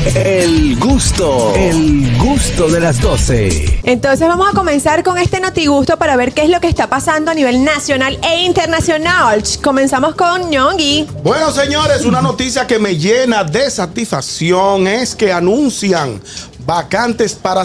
El gusto de las 12. Entonces vamos a comenzar con este notigusto para ver qué es lo que está pasando a nivel nacional e internacional. Comenzamos con Ñongui. Bueno, señores, una noticia que me llena de satisfacción es que anuncian vacantes para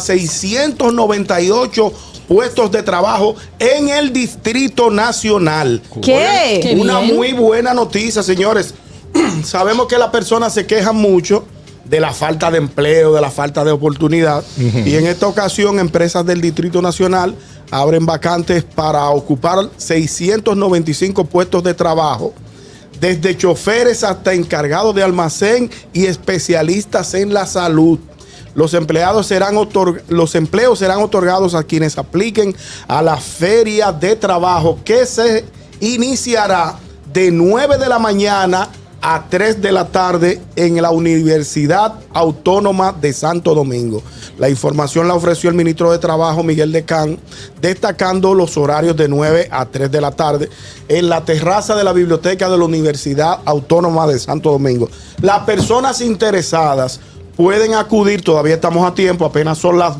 698 puestos de trabajo en el Distrito Nacional. ¿Qué? Una muy buena noticia, señores. Sabemos que las personas se quejan mucho de la falta de empleo, de la falta de oportunidad. Y en esta ocasión, empresas del Distrito Nacional abren vacantes para ocupar 695 puestos de trabajo, desde choferes hasta encargados de almacén y especialistas en la salud. Los empleos serán otorgados a quienes apliquen a la feria de trabajo, que se iniciará de 9 de la mañana a 3 de la tarde en la Universidad Autónoma de Santo Domingo. La información la ofreció el ministro de Trabajo, Miguel Decán, destacando los horarios de 9 a 3 de la tarde en la terraza de la biblioteca de la Universidad Autónoma de Santo Domingo. Las personas interesadas pueden acudir, todavía estamos a tiempo, apenas son las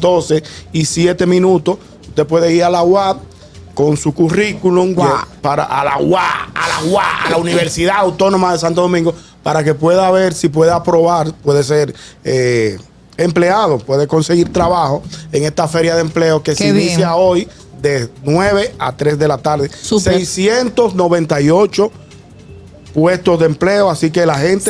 12:07. Usted puede ir a la UAP con su currículum a la Universidad Autónoma de Santo Domingo, para que pueda ver si puede aprobar, puede ser empleado, puede conseguir trabajo en esta feria de empleo que se inicia hoy de 9 a 3 de la tarde. Super. 698 puestos de empleo, así que la gente...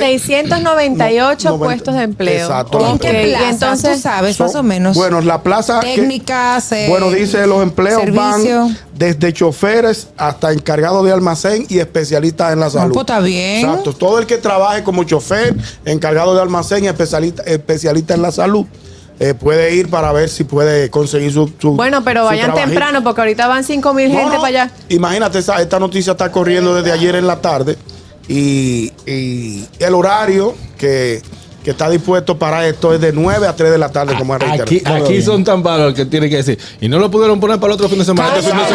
698 puestos de empleo. Exacto. ¿En qué plaza? Entonces, ¿tú sabes más o menos? Bueno, la plaza... Técnicas, bueno, dice, los empleos van desde choferes hasta encargados de almacén y especialistas en la salud. Pues está bien. Exacto. Todo el que trabaje como chofer, encargado de almacén y especialista en la salud, puede ir para ver si puede conseguir su Bueno, pero vayan temprano, porque ahorita van 5,000 gente para allá. Imagínate, esta noticia está corriendo desde ayer en la tarde. Y el horario que está dispuesto para esto es de 9 a 3 de la tarde, como es reiterado. Aquí son tan malos que tienen que decir. Y no lo pudieron poner para el otro fin de semana. Este fin de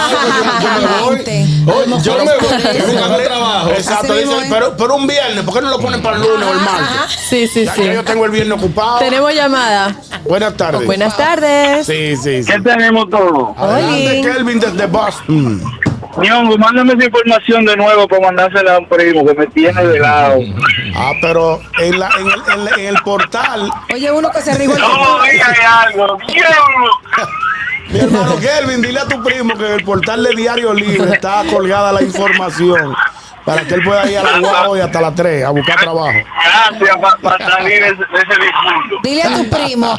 semana. Yo me voy. Trabajo. Exacto. Pero un viernes, ¿por qué no lo ponen para el lunes o el martes? Sí. Ya yo tengo el viernes ocupado. Tenemos llamada. Buenas tardes. Buenas tardes. Sí. ¿Qué tenemos todo? Adelante, Kelvin, desde Boston. Ñongo, mándame esa información de nuevo para mandársela a un primo que me tiene de lado. Pero en el portal... Oye, uno que se arriba. No, dígale algo. Mi hermano Kelvin, dile a tu primo que en el portal de Diario Libre está colgada la información para que él pueda ir a la UAP hoy hasta las 3 a buscar trabajo. Gracias para salir de ese discurso. Dile a tu primo,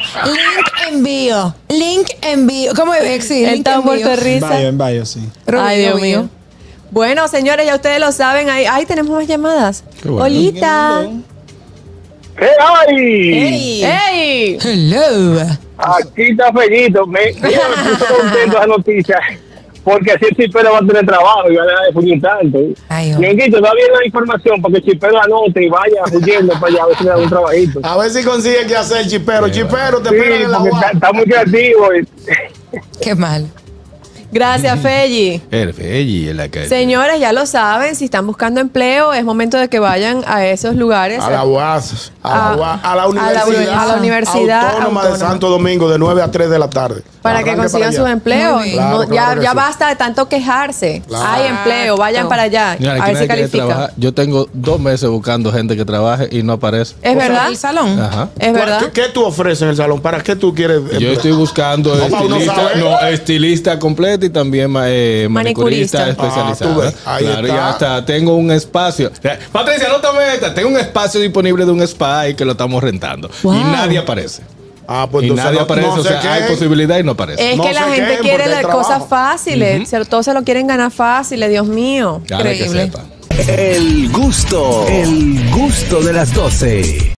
link envío. ¿Cómo es? Sí, Él está muerto de risa. En Bayo, sí. Ay, Dios mío. Bueno, señores, ya ustedes lo saben. Ahí tenemos más llamadas. Bueno. Olita. ¿Qué hay? ¡Ey! Hello. Aquí está Fellito. Me puso contento esa noticia. Porque así el Chipero va a tener trabajo y va a dejar de fugir tanto. Ñonguito, da bien la información para que el Chipero anote y vaya huyendo para allá a ver si le da un trabajito. A ver si consigue qué hacer, Chipero. Chipero, te Sí, esperan en la porque UAP. está muy creativo. Qué mal. Gracias, Felli. Felli en la calle. Señores, ya lo saben, si están buscando empleo, es momento de que vayan a esos lugares. A la UAS, a la Universidad Autónoma de Santo Domingo, de 9 a 3 de la tarde. Para que consigan sus empleos. Ya basta de tanto quejarse. Claro. Hay empleo, vayan para allá. Mira, A ver si califica. Yo tengo 2 meses buscando gente que trabaje y no aparece. ¿Es verdad? ¿El salón? Ajá. Es verdad. ¿Qué tú ofreces en el salón? ¿Para qué tú quieres? Yo estoy buscando estilista completo y también manicurista especializado. tú ves, ahí claro, está. y hasta tengo un espacio. Patricia, no te metas. Tengo un espacio disponible de un spa y que lo estamos rentando. Wow. Y nadie aparece. Pues y nadie aparece. O sea, hay posibilidad y no aparece. Es que la gente quiere las cosas fáciles. Todos se lo quieren ganar fáciles, Dios mío. Increíble. El gusto de las 12.